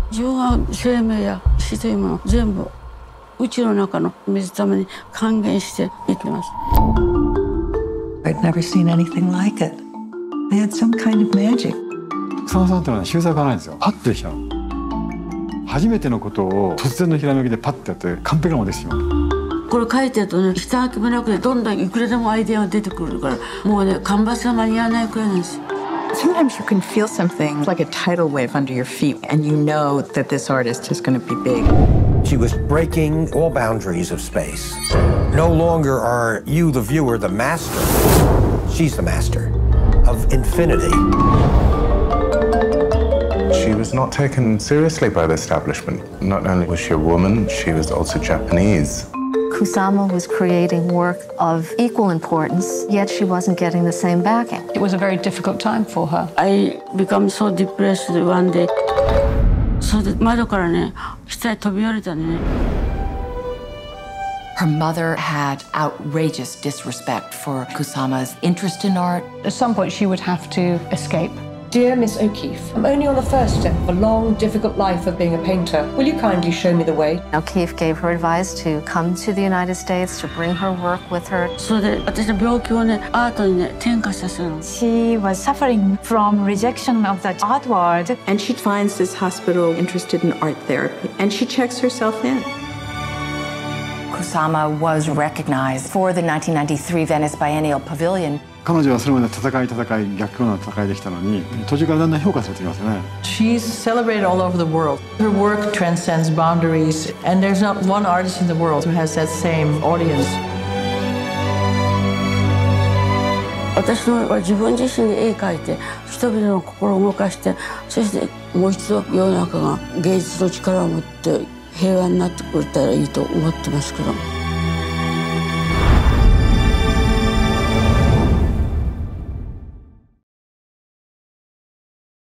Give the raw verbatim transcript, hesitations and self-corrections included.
自分は生命や死というもの全部宇宙の中の水玉に還元して生きてます。 I'd never seen anything like it. They had some kind of magic. 草間さんってのは修正がないんですよ。パッとできちゃう。初めてのことを突然のひらめきでパッとやって完璧なものできてしまう。 これ書いてるとね、下書きもなくてどんどんいくらでもアイデアが出てくるから、もうね、カンバスが間に合わないくらいなんですよ。 Sometimes you can feel something like a tidal wave under your feet, and you know that this artist is going to be big. She was breaking all boundaries of space. No longer are you, the viewer, the master. She's the master of infinity. She was not taken seriously by the establishment. Not only was she a woman, she was also Japanese. Kusama was creating work of equal importance, yet she wasn't getting the same backing. It was a very difficult time for her. I became so depressed one day. それで窓からね、下へ飛び降りたね。 Her mother had outrageous disrespect for Kusama's interest in art. At some point, she would have to escape. Dear Miss O'Keeffe, I'm only on the first step of a long, difficult life of being a painter. Will you kindly show me the way? O'Keeffe gave her advice to come to the United States, to bring her work with her. それで私の病気をね、アートにね、転化させるの。 She was suffering from rejection of the art world. And she finds this hospital interested in art therapy, and she checks herself in. Kusama was recognized for the nineteen ninety-three Venice Biennial Pavilion. 彼女はそれまで戦い戦い逆境の戦いできたのに、途中からだんだん評価されてきますよね。 She's celebrated all over the world. Her work transcends boundaries, and there's not one artist in the world who has that same audience. 私は自分自身に絵描いて、人々の心を動かして、そしてもう一度世の中が芸術の力を持って平和になってくれたらいいと思ってますけど。